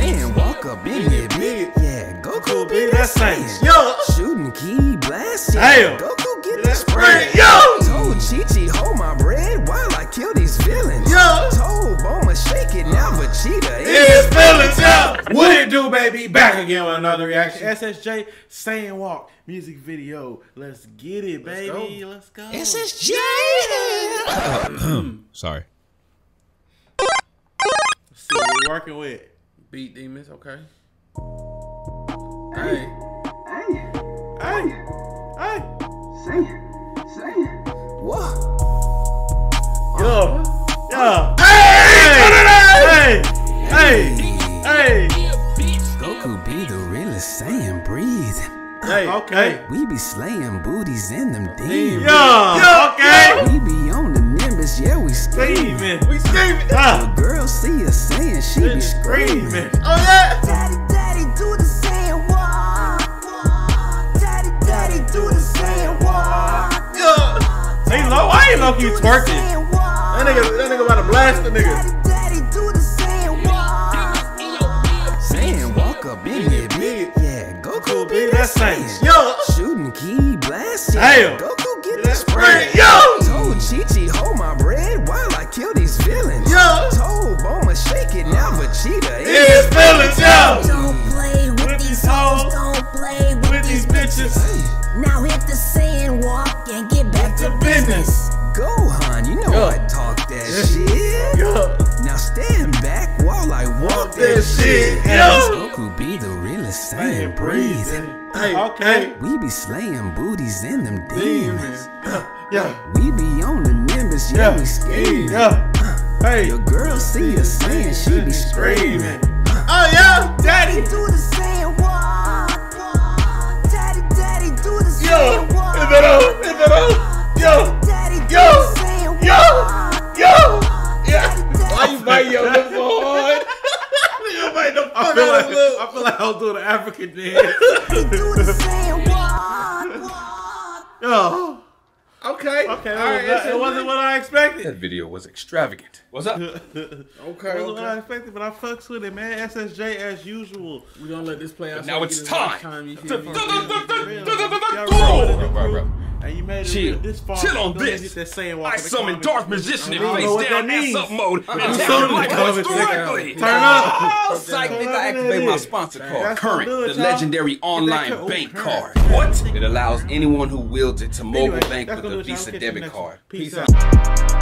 Saiyan Walk up in there, bitch. Yeah, Goku be that Saiyan. Yo, Shooting key blast. Yeah, damn. Goku get the spray. Yo, Told Chi-Chi hold my bread while I kill these villains. Yo, told Boma shake it now, but Cheetah is feelings. Yo, what it do, baby? Back again with another reaction. SSJ Saiyan Walk music video. Let's get it, baby. Let's go. SSJ. Sorry. Let's see what we're working with. Beat demons, okay. Hey. Hey. Hey. Saiyan. What? Yo. Yo. Hey. Hey. Hey. Goku be the realest Saiyan breathing. Hey. Okay. We be slaying booties in them demons. Yo. Okay. We be on the Nimbus, yeah, we screaming. We screaming. The girl see us saying she be screaming. Oh yeah. Daddy, do the Saiyan walk. Daddy, do the Saiyan walk. Hey, low. I ain't low key twerking. That nigga about to blast the nigga. Daddy, do the Saiyan walk. Saiyan walk up in there, bitch. Yeah, Goku be that Saiyan. Yo, shooting key blast. Damn. Goku get the spray. Yo, told Chi-Chi hold my bread while I kill these villains. Yo, told Boma shake it now, but Cheetah is feelings. Yo, don't play with these hoes, don't play with these bitches. Now hit the Saiyan walk and get back to business. Gohan, you know I talk that shit. Yo. Now stand back while I walk that shit. Yo. Goku be the realest Saiyan breathing. Hey, okay. We be slaying booties in them demons. Yeah. We be on the Nimbus, yeah, we scheming. Hey. Your girl see us saying she be screaming. Oh yeah, Daddy do the Saiyan walk. Daddy do the Saiyan walk. Is that on? Yo. Why you biting your lip so hard? You bite the fuck out of lip. I feel like I was doing an African dance. Yo. Okay. All right. It wasn't what I expected. That video was extravagant. What's up? Okay. It wasn't what I expected, but I fucks with it, man. SSJ as usual. We're gonna let this play out. Now it's time. Bro. And you made it this far. Chill on this. I summoned Dark Magician in face down ass up mode. And tell him like us directly. Turn up. Oh, psych, nigga, activate my sponsor card. Current, the legendary online bank card. What? It allows anyone who wields it to mobile bank with a Visa debit card. Peace out.